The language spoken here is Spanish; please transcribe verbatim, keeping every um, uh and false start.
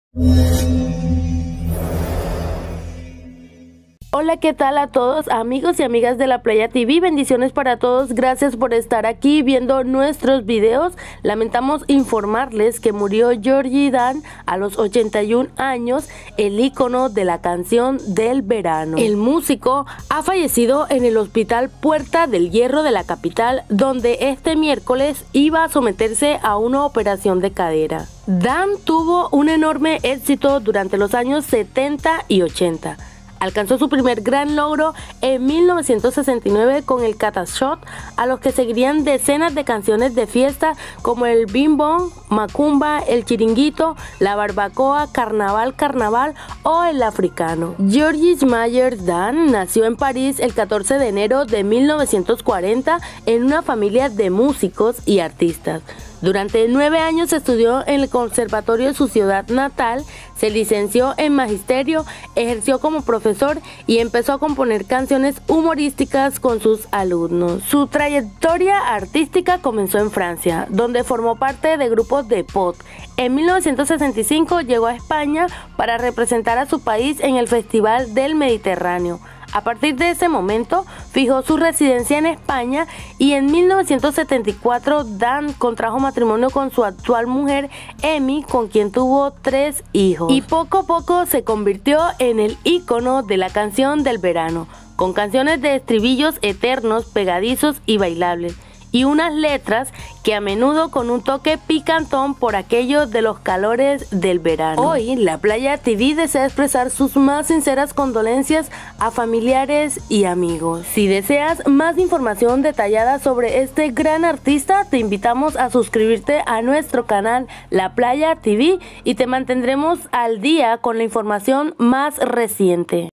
Hola, ¿qué tal a todos amigos y amigas de La Playa T V? Bendiciones para todos, gracias por estar aquí viendo nuestros videos. Lamentamos informarles que murió Georgie Dan a los ochenta y un años, el ícono de la canción del verano. El músico ha fallecido en el hospital Puerta del Hierro de la capital, donde este miércoles iba a someterse a una operación de cadera. Dan tuvo un enorme éxito durante los años setenta y ochenta. Alcanzó su primer gran logro en mil novecientos sesenta y nueve con el Catashot, a los que seguirían decenas de canciones de fiesta como el Bim Bom, Macumba, el Chiringuito, la Barbacoa, Carnaval, Carnaval o el Africano. Georgie Myers Dan nació en París el catorce de enero de mil novecientos cuarenta en una familia de músicos y artistas. Durante nueve años estudió en el conservatorio de su ciudad natal, se licenció en magisterio, ejerció como profesor y empezó a componer canciones humorísticas con sus alumnos. Su trayectoria artística comenzó en Francia, donde formó parte de grupos de pop. En mil novecientos sesenta y cinco llegó a España para representar a su país en el Festival del Mediterráneo. A partir de ese momento, fijó su residencia en España y en mil novecientos setenta y cuatro Dan contrajo matrimonio con su actual mujer, Emi, con quien tuvo tres hijos. Y poco a poco se convirtió en el ícono de la canción del verano, con canciones de estribillos eternos, pegadizos y bailables, y unas letras que a menudo con un toque picantón por aquello de los calores del verano. Hoy, La Playa T V desea expresar sus más sinceras condolencias a familiares y amigos. Si deseas más información detallada sobre este gran artista, te invitamos a suscribirte a nuestro canal La Playa T V y te mantendremos al día con la información más reciente.